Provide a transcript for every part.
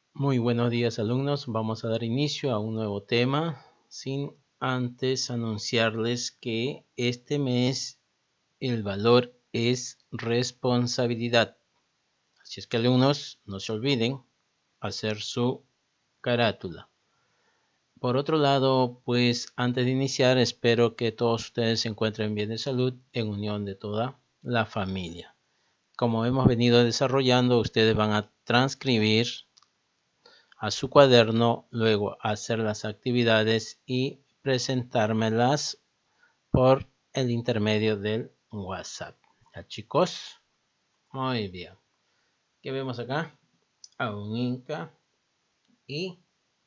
Muy buenos días, alumnos. Vamos a dar inicio a un nuevo tema sin antes anunciarles que este mes el valor es responsabilidad. Así es que, alumnos, no se olviden hacer su carátula. Por otro lado, pues antes de iniciar, espero que todos ustedes se encuentren bien de salud en unión de toda la familia. Como hemos venido desarrollando, ustedes van a transcribir a su cuaderno, luego hacer las actividades y presentármelas por el intermedio del WhatsApp. ¿Ya, chicos? Muy bien. ¿Qué vemos acá? A un Inca y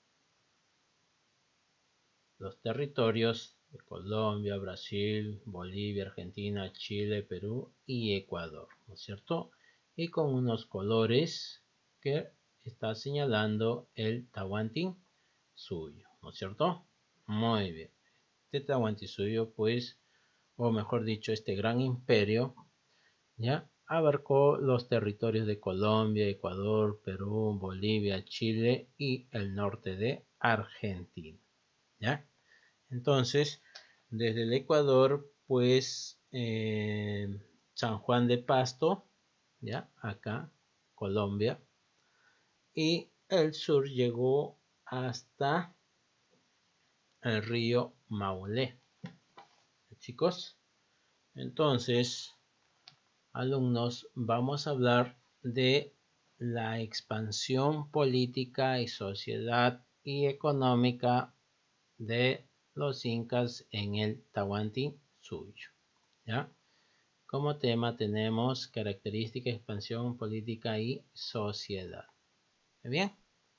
los territorios de Colombia, Brasil, Bolivia, Argentina, Chile, Perú y Ecuador, ¿no es cierto? Y con unos colores que está señalando el Tahuantín suyo, ¿no es cierto? Muy bien. Este Tahuantinsuyo, pues, o mejor dicho, este gran imperio, ya abarcó los territorios de Colombia, Ecuador, Perú, Bolivia, Chile y el norte de Argentina, ¿ya? Entonces, desde el Ecuador, pues, San Juan de Pasto, ¿ya? Acá, Colombia, y el sur llegó hasta el río Maule. Chicos, entonces, alumnos, vamos a hablar de la expansión política y sociedad y económica de los incas en el Tahuantinsuyo, ¿ya? Como tema tenemos característica, expansión política y sociedad. ¿Bien?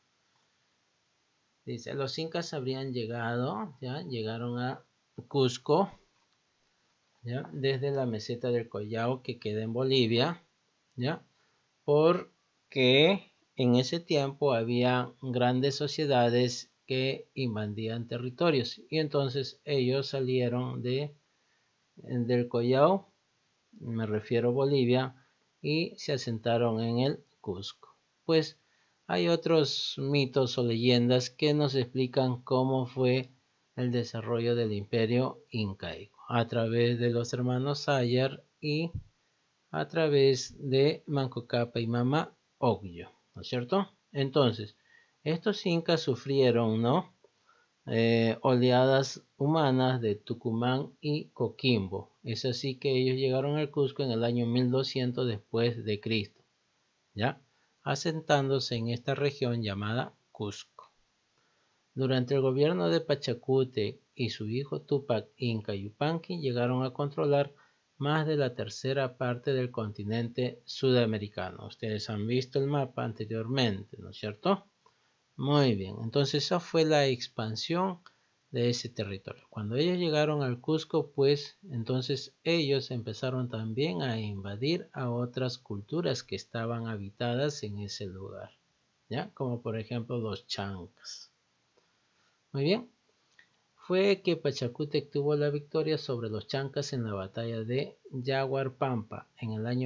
Dice, los incas habrían llegado, ¿ya? Llegaron a Cusco, ¿ya? Desde la meseta del Collao que queda en Bolivia, ¿ya? Porque en ese tiempo había grandes sociedades que invadían territorios y entonces ellos salieron del Collao, me refiero a Bolivia, y se asentaron en el Cusco. Pues hay otros mitos o leyendas que nos explican cómo fue el desarrollo del imperio incaico a través de los hermanos Sayar y a través de Manco Cápac y Mama Ocllo, ¿no es cierto? Entonces, estos incas sufrieron, ¿no? Oleadas humanas de Tucumán y Coquimbo. Es así que ellos llegaron al Cusco en el año 1200 después de Cristo, ¿ya? Asentándose en esta región llamada Cusco. Durante el gobierno de Pachacute y su hijo Tupac Inca Yupanqui llegaron a controlar más de la tercera parte del continente sudamericano. Ustedes han visto el mapa anteriormente, ¿no es cierto? Muy bien, entonces esa fue la expansión de ese territorio. Cuando ellos llegaron al Cusco, pues entonces ellos empezaron también a invadir a otras culturas que estaban habitadas en ese lugar, ¿ya? Como por ejemplo los chancas. Muy bien, fue que Pachacútec tuvo la victoria sobre los chancas en la batalla de Yaguarpampa en el año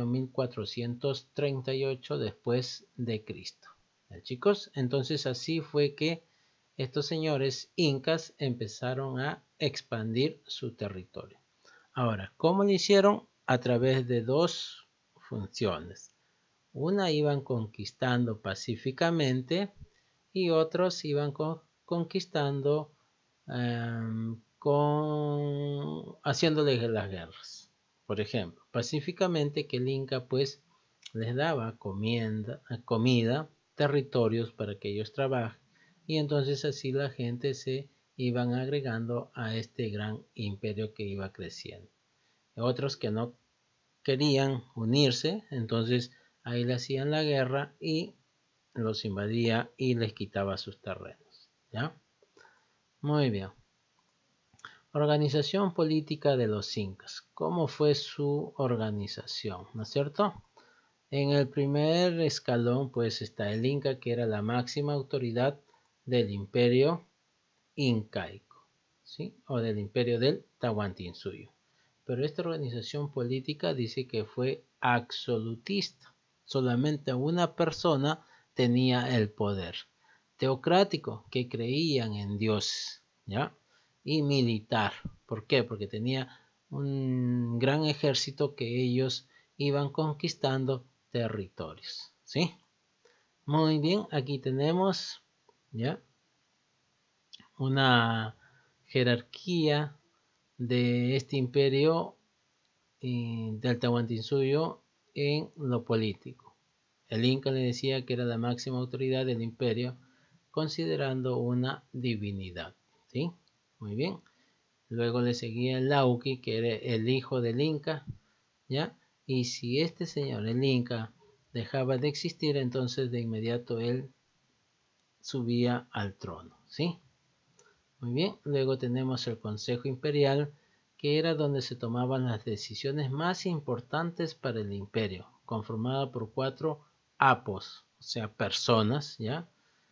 1438 después de Cristo. ¿Ya, chicos? Entonces así fue que estos señores incas empezaron a expandir su territorio. Ahora, ¿cómo lo hicieron? A través de dos funciones. Una iban conquistando pacíficamente y otros iban conquistando haciéndoles las guerras. Por ejemplo, pacíficamente que el Inca pues les daba comida, territorios para que ellos trabajen y entonces así la gente se iban agregando a este gran imperio que iba creciendo. Otros que no querían unirse, entonces ahí le hacían la guerra y los invadía y les quitaba sus terrenos. ¿Ya? Muy bien. Organización política de los incas. ¿Cómo fue su organización? ¿No es cierto? En el primer escalón pues está el Inca, que era la máxima autoridad del imperio incaico, ¿sí? O del imperio del Tahuantinsuyo. Pero esta organización política dice que fue absolutista. Solamente una persona tenía el poder. Teocrático, que creían en Dios, ¿ya? Y militar. ¿Por qué? Porque tenía un gran ejército que ellos iban conquistando territorios, ¿sí? Muy bien, aquí tenemos, ¿ya?, una jerarquía de este imperio del Tahuantinsuyo en lo político. El Inca le decía que era la máxima autoridad del imperio, considerando una divinidad, ¿sí? Muy bien. Luego le seguía el Lauqui, que era el hijo del Inca, ¿ya? Y si este señor, el Inca, dejaba de existir, entonces de inmediato él subía al trono, ¿sí? Muy bien. Luego tenemos el Consejo Imperial, que era donde se tomaban las decisiones más importantes para el imperio, conformada por 4 apos, o sea, personas, ¿ya?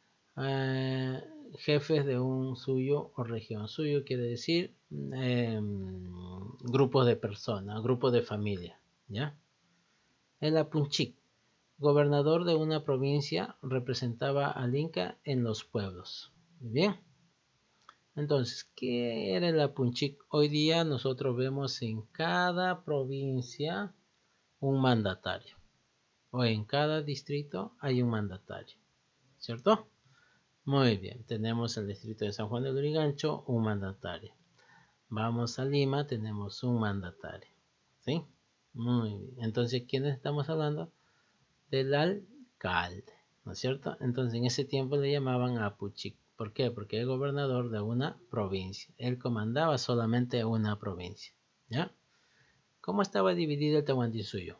Jefes de un suyo o región. Suyo quiere decir grupos de personas, grupos de familia, ¿ya? El Apunchik, gobernador de una provincia, representaba al Inca en los pueblos. Muy bien. Entonces, ¿qué era el Apunchik? Hoy día nosotros vemos en cada provincia un mandatario, o en cada distrito hay un mandatario, ¿cierto? Muy bien, tenemos el distrito de San Juan de Lurigancho, un mandatario. Vamos a Lima, tenemos un mandatario, ¿sí? Muy bien, entonces, ¿quiénes estamos hablando? Del alcalde, ¿no es cierto? Entonces, en ese tiempo le llamaban Apuchik. ¿Por qué? Porque era gobernador de una provincia. Él comandaba solamente una provincia, ¿ya? ¿Cómo estaba dividido el Tahuantinsuyo?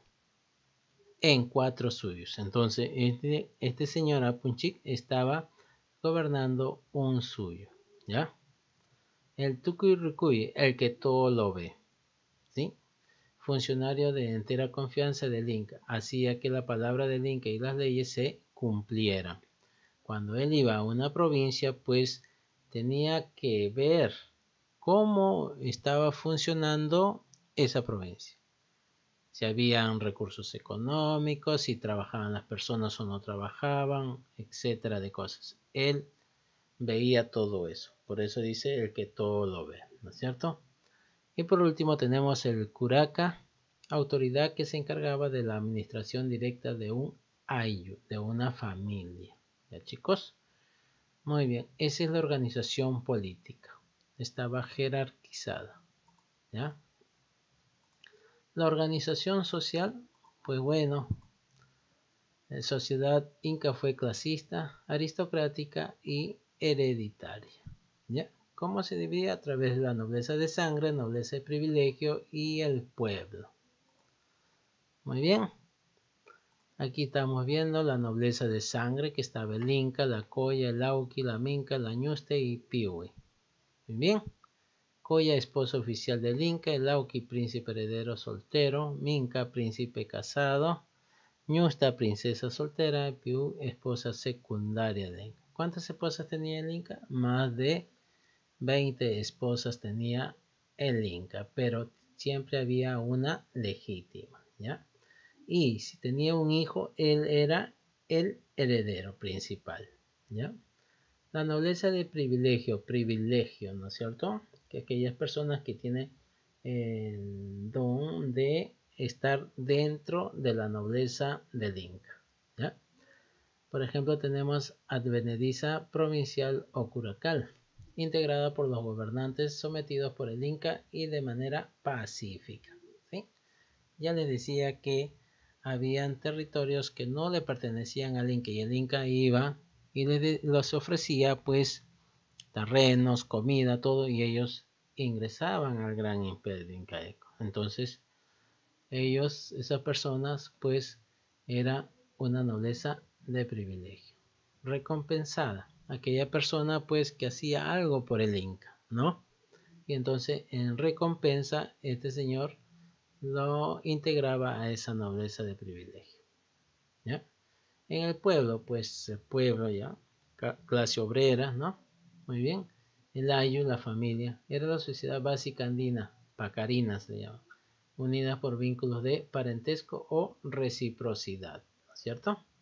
En 4 suyos. Entonces, este señor Apunchik estaba gobernando un suyo, ¿ya? El Tucuy, el que todo lo ve, ¿sí? Funcionario de entera confianza del Inca, hacía que la palabra del Inca y las leyes se cumplieran. Cuando él iba a una provincia, pues tenía que ver cómo estaba funcionando esa provincia. Si habían recursos económicos, si trabajaban las personas o no trabajaban, etcétera de cosas. Él veía todo eso. Por eso dice el que todo lo ve, ¿no es cierto? Y por último tenemos el curaca, autoridad que se encargaba de la administración directa de un ayllu, de una familia. ¿Ya, chicos? Muy bien, esa es la organización política. Estaba jerarquizada, ¿ya? La organización social, pues bueno, la sociedad inca fue clasista, aristocrática y hereditaria, ¿ya? ¿Cómo se dividía? A través de la nobleza de sangre, nobleza de privilegio y el pueblo. Muy bien. Aquí estamos viendo la nobleza de sangre, que estaba el Inca, la Coya, el Lauqui, la Minca, la Ñuste y Pihui. Muy bien. Coya, esposo oficial del Inca, el Lauqui, príncipe heredero soltero, Minca, príncipe casado, Ñusta, princesa soltera, Pihui, esposa secundaria del Inca. ¿Cuántas esposas tenía el Inca? Más de 20 esposas tenía el Inca, pero siempre había una legítima, ¿ya? Y si tenía un hijo, él era el heredero principal, ¿ya? La nobleza de privilegio, ¿no es cierto? Que aquellas personas que tienen el don de estar dentro de la nobleza del Inca, ¿ya? Por ejemplo, tenemos advenediza provincial o curacal, integrada por los gobernantes sometidos por el Inca y de manera pacífica, ¿sí? Ya les decía que habían territorios que no le pertenecían al Inca y el Inca iba y los ofrecía pues terrenos, comida, todo, y ellos ingresaban al gran imperio incaico. Entonces ellos, esas personas, pues era una nobleza de privilegio, recompensada, aquella persona pues que hacía algo por el Inca, ¿no? Y entonces en recompensa este señor lo integraba a esa nobleza de privilegio, ¿ya? En el pueblo, pues el pueblo ya, clase obrera, ¿no? Muy bien. El ayllu, la familia, era la sociedad básica andina, pacarina se llama, unidas por vínculos de parentesco o reciprocidad, ¿cierto?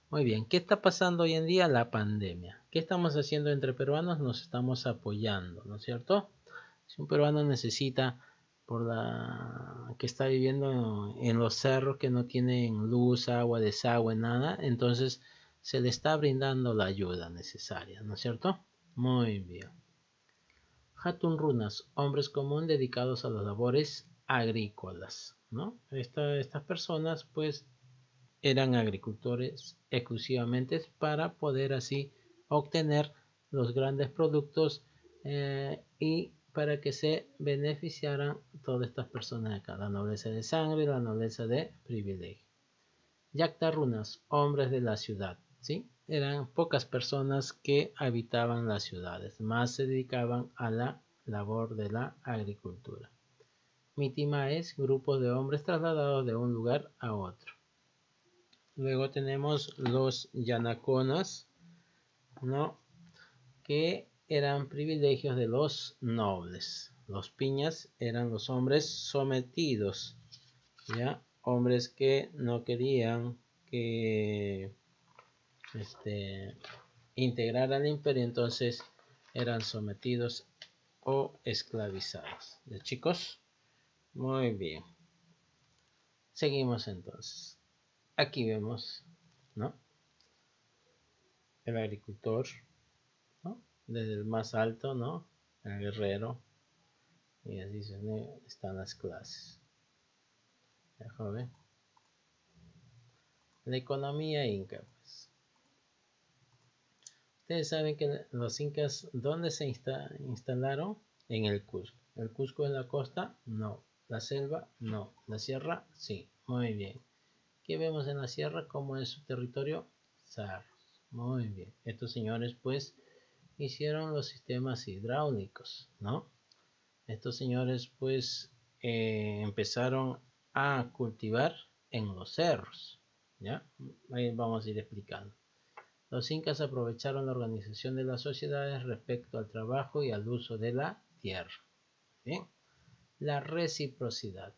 Muy bien, ¿qué está pasando hoy en día? La pandemia. ¿Qué estamos haciendo entre peruanos? Nos estamos apoyando, ¿no es cierto? Si un peruano necesita, por la que está viviendo en los cerros que no tienen luz, agua, desagüe, nada, entonces se le está brindando la ayuda necesaria, ¿no es cierto? Muy bien. Hatun runas, hombres común dedicados a las labores agrícolas, ¿no? Estas personas pues eran agricultores exclusivamente para poder así obtener los grandes productos y para que se beneficiaran todas estas personas de acá, la nobleza de sangre y la nobleza de privilegio. Yactarunas, hombres de la ciudad, ¿sí? Eran pocas personas que habitaban las ciudades, más se dedicaban a la labor de la agricultura. Mitimaes, grupos de hombres trasladados de un lugar a otro. Luego tenemos los yanaconas, ¿no? Que eran privilegios de los nobles. Los piñas eran los hombres sometidos, ¿ya? Hombres que no querían que integrar al imperio, entonces eran sometidos o esclavizados. ¿Ya, chicos? Muy bien. Seguimos entonces. Aquí vemos, ¿no? El agricultor, ¿no? Desde el más alto, ¿no? El guerrero. Y así están las clases. ¿Ya, joven? La economía inca, pues. Ustedes saben que los incas, ¿dónde se instalaron? En el Cusco. ¿El Cusco es la costa? No. ¿La selva? No. ¿La sierra? Sí. Muy bien. ¿Qué vemos en la sierra? ¿Cómo es su territorio? Cerros. Muy bien. Estos señores, pues, hicieron los sistemas hidráulicos, ¿no? Estos señores, pues, empezaron a cultivar en los cerros, ¿ya? Ahí vamos a ir explicando. Los incas aprovecharon la organización de las sociedades respecto al trabajo y al uso de la tierra. Bien. La reciprocidad.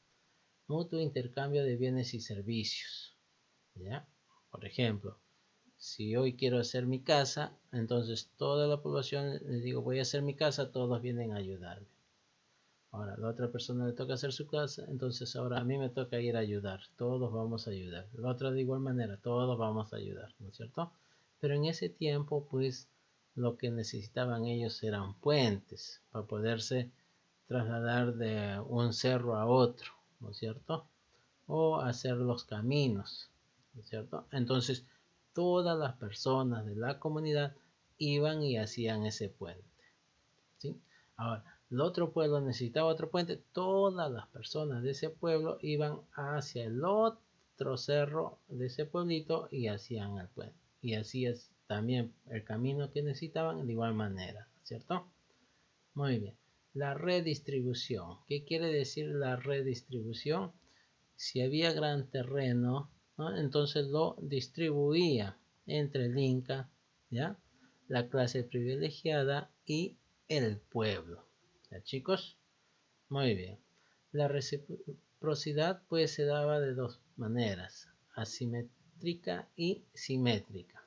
Mutuo intercambio de bienes y servicios. ¿Ya? Por ejemplo, si hoy quiero hacer mi casa, entonces toda la población les digo voy a hacer mi casa, todos vienen a ayudarme. Ahora la otra persona le toca hacer su casa, entonces ahora a mí me toca ir a ayudar, todos vamos a ayudar. La otra de igual manera, todos vamos a ayudar, ¿no es cierto? Pero en ese tiempo pues lo que necesitaban ellos eran puentes para poderse trasladar de un cerro a otro, ¿no es cierto? O hacer los caminos, ¿no es cierto? Entonces todas las personas de la comunidad iban y hacían ese puente, ¿sí? Ahora, el otro pueblo necesitaba otro puente, todas las personas de ese pueblo iban hacia el otro cerro de ese pueblito y hacían el puente. Y así es también el camino que necesitaban de igual manera, ¿cierto? Muy bien. La redistribución. ¿Qué quiere decir la redistribución? Si había gran terreno, ¿no? Entonces lo distribuía entre el Inca, ¿ya? La clase privilegiada y el pueblo. ¿Ya, chicos? Muy bien. La reciprocidad pues se daba de dos maneras, asimétrica y simétrica.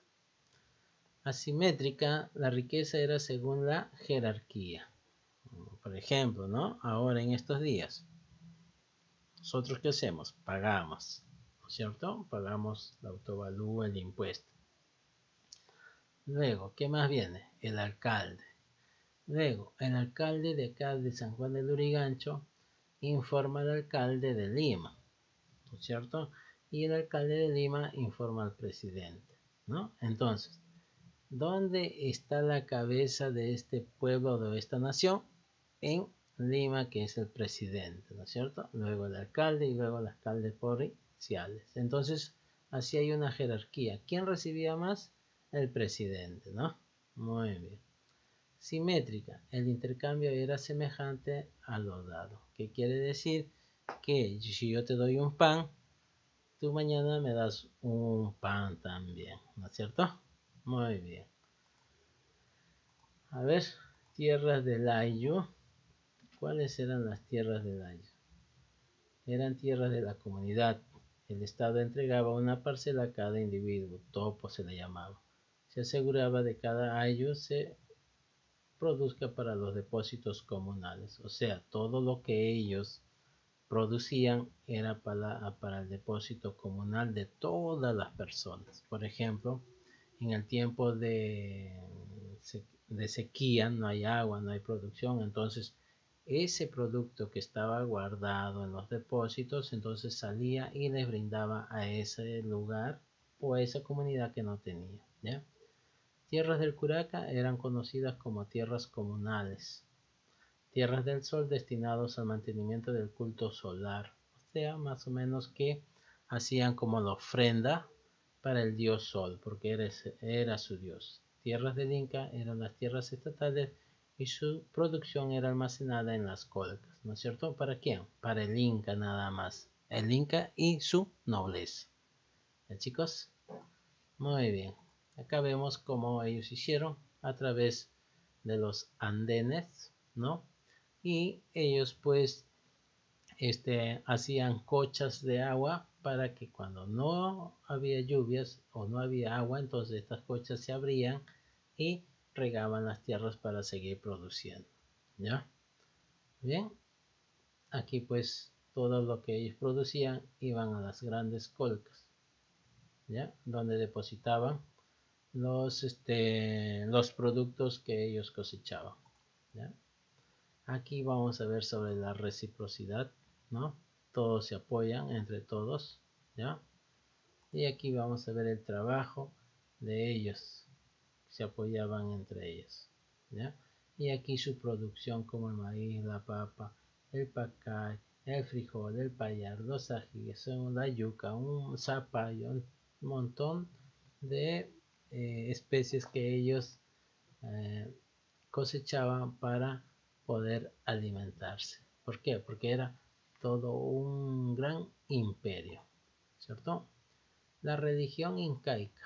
Asimétrica, la riqueza era según la jerarquía. Por ejemplo, ¿no? Ahora en estos días, ¿nosotros qué hacemos? Pagamos, ¿no es cierto? Pagamos la autovalúa, el impuesto. Luego, ¿qué más viene? El alcalde. Luego, el alcalde de acá de San Juan de Lurigancho informa al alcalde de Lima, ¿no es cierto? Y el alcalde de Lima informa al presidente, ¿no? Entonces, ¿dónde está la cabeza de este pueblo o de esta nación? En Lima, que es el presidente, ¿no es cierto? Luego el alcalde y luego el alcalde provinciales. Entonces, así hay una jerarquía. ¿Quién recibía más? El presidente, ¿no? Muy bien. Simétrica. El intercambio era semejante a lo dado. ¿Qué quiere decir? Que si yo te doy un pan, tú mañana me das un pan también, ¿no es cierto? Muy bien. A ver, tierras del Ayllu. ¿Cuáles eran las tierras del Ayllu? Eran tierras de la comunidad. el Estado entregaba una parcela a cada individuo, topo se le llamaba. Se aseguraba de que cada año se produzca para los depósitos comunales, o sea, todo lo que ellos producían era para el depósito comunal de todas las personas. Por ejemplo, en el tiempo de sequía no hay agua, no hay producción, entonces ese producto que estaba guardado en los depósitos entonces salía y les brindaba a ese lugar o a esa comunidad que no tenía, ¿ya? Tierras del Curaca eran conocidas como tierras comunales, tierras del sol destinados al mantenimiento del culto solar, o sea, más o menos que hacían como la ofrenda para el dios sol, porque era su dios. Tierras del Inca eran las tierras estatales y su producción era almacenada en las colcas, ¿no es cierto? ¿Para quién? Para el Inca nada más, el Inca y su nobleza. ¿Ya, chicos? Muy bien. Acá vemos cómo ellos hicieron a través de los andenes, ¿no? Y ellos pues hacían cochas de agua para que cuando no había lluvias o no había agua, entonces estas cochas se abrían y regaban las tierras para seguir produciendo, ¿ya? Bien, aquí pues todo lo que ellos producían iban a las grandes colcas, ¿ya? Donde depositaban los productos que ellos cosechaban, ¿ya? Aquí vamos a ver sobre la reciprocidad, ¿no? Todos se apoyan entre todos, ¿ya? Y aquí vamos a ver el trabajo de ellos, se apoyaban entre ellos, ¿ya? Y aquí su producción como el maíz, la papa, el pacay, el frijol, el payar, los ajíes, la yuca, un zapallo, un montón de especies que ellos cosechaban para poder alimentarse. ¿Por qué? Porque era todo un gran imperio, ¿cierto? La religión incaica.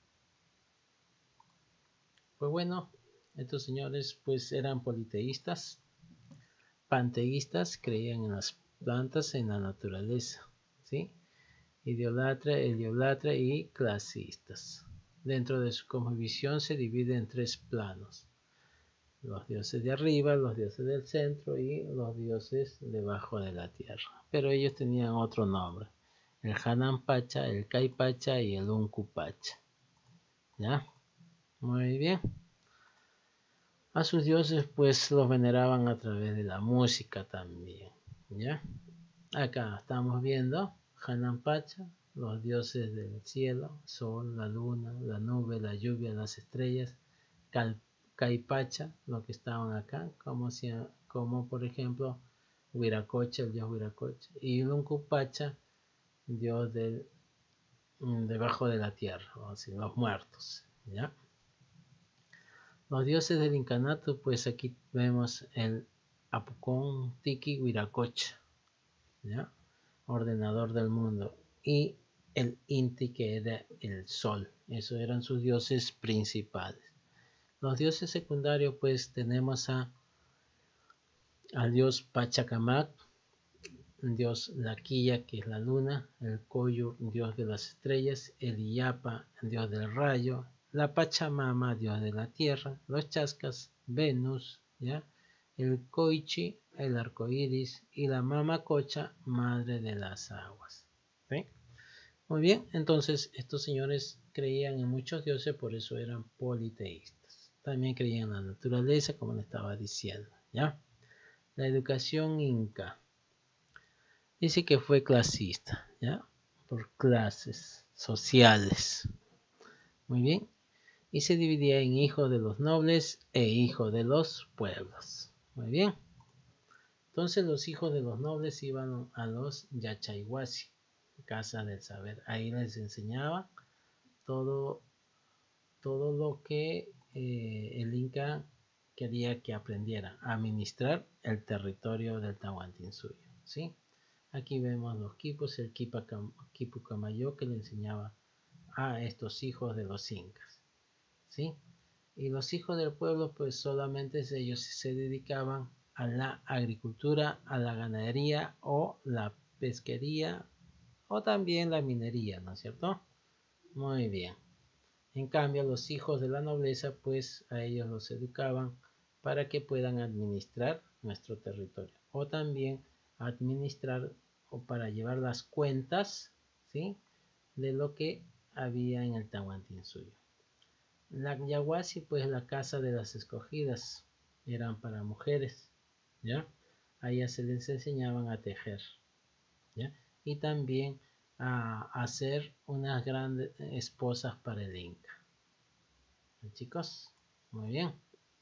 Pues bueno, estos señores pues eran politeístas, panteístas, creían en las plantas, en la naturaleza, ¿sí? Idiolatra y clasistas. Dentro de su cosmovisión se divide en tres planos: los dioses de arriba, los dioses del centro y los dioses debajo de la tierra. Pero ellos tenían otro nombre: el Hanan Pacha, el Kai Pacha y el Unku Pacha. ¿Ya? Muy bien. A sus dioses pues los veneraban a través de la música también. ¿Ya? Acá estamos viendo Hanan Pacha, los dioses del cielo, sol, la luna, la nube, la lluvia, las estrellas. Caipacha, lo que estaban acá, como por ejemplo Huiracocha, el dios Huiracocha, y Luncupacha, dios debajo de la tierra, o sea, los muertos, ¿ya? Los dioses del incanato, pues aquí vemos el Apucón Tiki Huiracocha, ¿ya? Ordenador del mundo, y el Inti, que era el sol. Esos eran sus dioses principales. Los dioses secundarios pues tenemos al dios Pachacamac, dios Laquilla, que es la luna, el Coyur, dios de las estrellas, el Iyapa, dios del rayo, la Pachamama, dios de la tierra, los Chascas, Venus, ¿ya? El Coichi, el arco iris, y la Mamacocha, madre de las aguas. ¿Sí? Muy bien, entonces estos señores creían en muchos dioses, por eso eran politeístas. También creían en la naturaleza, como le estaba diciendo, ¿ya? La educación inca dice que fue clasista, ¿ya? Por clases sociales. Muy bien. Y se dividía en hijos de los nobles e hijos de los pueblos. Muy bien. Entonces los hijos de los nobles iban a los Yachayhuasi, casa del saber. Ahí les enseñaba todo lo que el Inca quería que aprendiera a administrar el territorio del Tahuantinsuyo, ¿sí? Aquí vemos los quipos, el quipu Camayo, que le enseñaba a estos hijos de los incas, ¿sí? Y los hijos del pueblo pues solamente ellos se dedicaban a la agricultura, a la ganadería o la pesquería o también la minería, ¿no es cierto? Muy bien. En cambio, los hijos de la nobleza, pues a ellos los educaban para que puedan administrar nuestro territorio, o también administrar o para llevar las cuentas, ¿sí?, de lo que había en el Tahuantinsuyo. La Yaguasi, pues la casa de las escogidas, eran para mujeres, ¿ya? A ellas se les enseñaban a tejer, ¿ya? Y también a hacer unas grandes esposas para el Inca. Chicos, muy bien.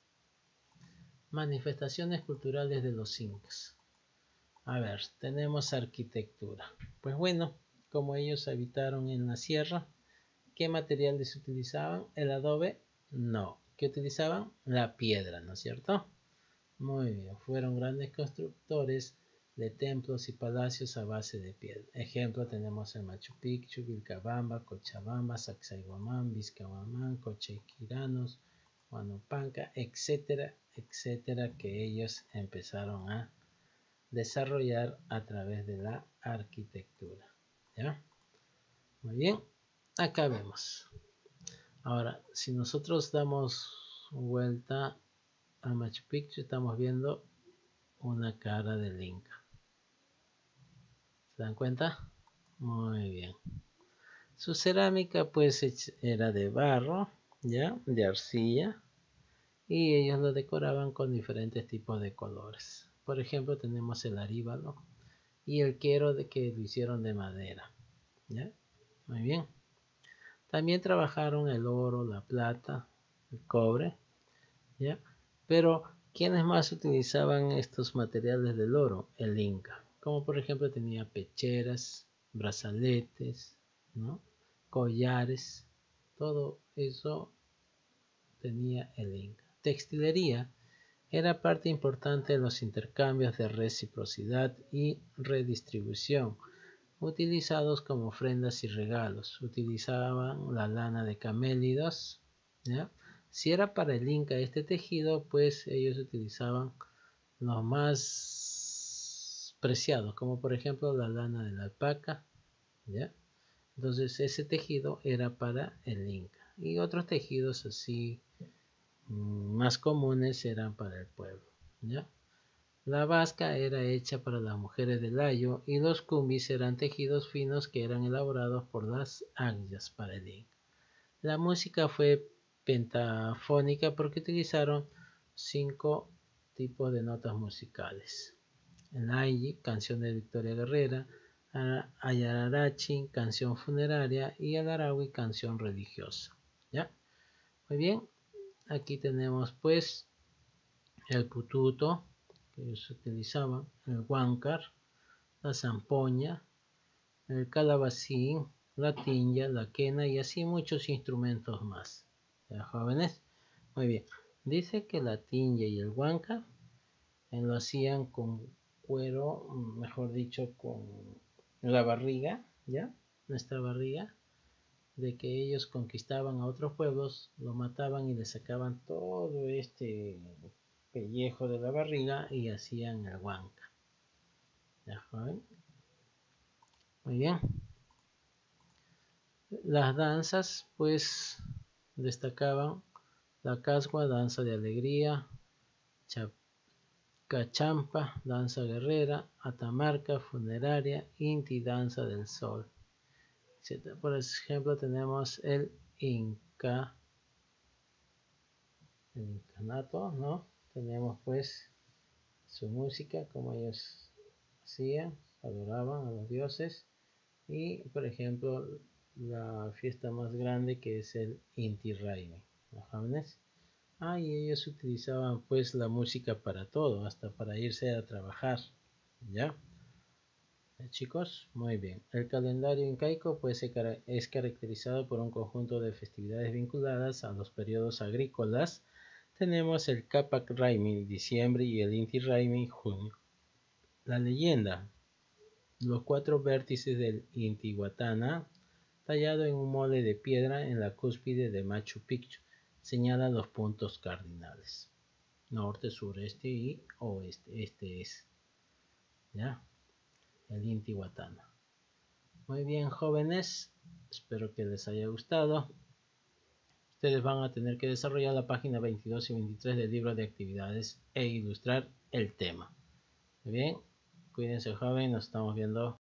Manifestaciones culturales de los incas. A ver, tenemos arquitectura. Pues bueno, como ellos habitaron en la sierra, ¿qué materiales utilizaban? ¿El adobe? No. ¿Qué utilizaban? La piedra, ¿no es cierto? Muy bien, fueron grandes constructores de templos y palacios a base de piedra. Ejemplo, tenemos el Machu Picchu, Vilcabamba, Cochabamba, Sacsayhuamán, Vizcahuamán, Cochayquiranos, Huanupanca, etcétera, etcétera, que ellos empezaron a desarrollar a través de la arquitectura. ¿Ya? Muy bien, acá vemos. Ahora, si nosotros damos vuelta a Machu Picchu, estamos viendo una cara del Inca. ¿Se dan cuenta? Muy bien. Su cerámica pues era de barro, ¿ya? De arcilla, y ellos lo decoraban con diferentes tipos de colores. Por ejemplo, tenemos el aríbalo y el quero de que lo hicieron de madera, ¿ya? Muy bien. También trabajaron el oro, la plata, el cobre, ¿ya? Pero ¿quiénes más utilizaban estos materiales del oro? El Inca. Como por ejemplo tenía pecheras, brazaletes, ¿no?, collares, todo eso tenía el Inca. Textilería era parte importante de los intercambios de reciprocidad y redistribución, utilizados como ofrendas y regalos. Utilizaban la lana de camélidos, ¿ya? Si era para el Inca este tejido, pues ellos utilizaban los más preciados, como por ejemplo la lana de la alpaca, ¿ya? Entonces ese tejido era para el Inca. Y otros tejidos así más comunes eran para el pueblo, ¿ya? La vasca era hecha para las mujeres del Ayo y los cumbis eran tejidos finos que eran elaborados por las ayllus para el Inca. La música fue pentafónica porque utilizaron 5 tipos de notas musicales. El Ayi, canción de Victoria Guerrera; Ayararachi, canción funeraria; y el Arawi, canción religiosa. ¿Ya? Muy bien, aquí tenemos pues el pututo que ellos utilizaban, el huáncar, la zampoña, el calabacín, la tinja, la quena y así muchos instrumentos más. ¿Ya, jóvenes? Muy bien. Dice que la tinja y el huáncar lo hacían con cuero, mejor dicho, con la barriga, ¿ya? Nuestra barriga, de que ellos conquistaban a otros pueblos, lo mataban y le sacaban todo este pellejo de la barriga y hacían el huanca. ¿Ya, joven? Muy bien. Las danzas, pues, destacaban la casgua, danza de alegría; cachampa, danza guerrera; atamarca, funeraria; inti, danza del sol, etc. Por ejemplo, tenemos el incanato, ¿no? Tenemos pues su música, como ellos hacían, adoraban a los dioses. Y por ejemplo, la fiesta más grande que es el Inti Raymi, ¿los jóvenes? Y ellos utilizaban pues la música para todo, hasta para irse a trabajar, ¿ya? Chicos, muy bien. El calendario incaico pues es caracterizado por un conjunto de festividades vinculadas a los periodos agrícolas. Tenemos el Capac Raimi, diciembre, y el Inti Raymi, junio. La leyenda: los 4 vértices del Intihuatana, tallado en un mole de piedra en la cúspide de Machu Picchu, señalan los puntos cardinales: norte, sureste y oeste. Este es, ¿ya?, el Intihuatana. Muy bien, jóvenes, espero que les haya gustado. Ustedes van a tener que desarrollar la página 22 y 23 del libro de actividades e ilustrar el tema. Muy bien, cuídense, jóvenes, nos estamos viendo.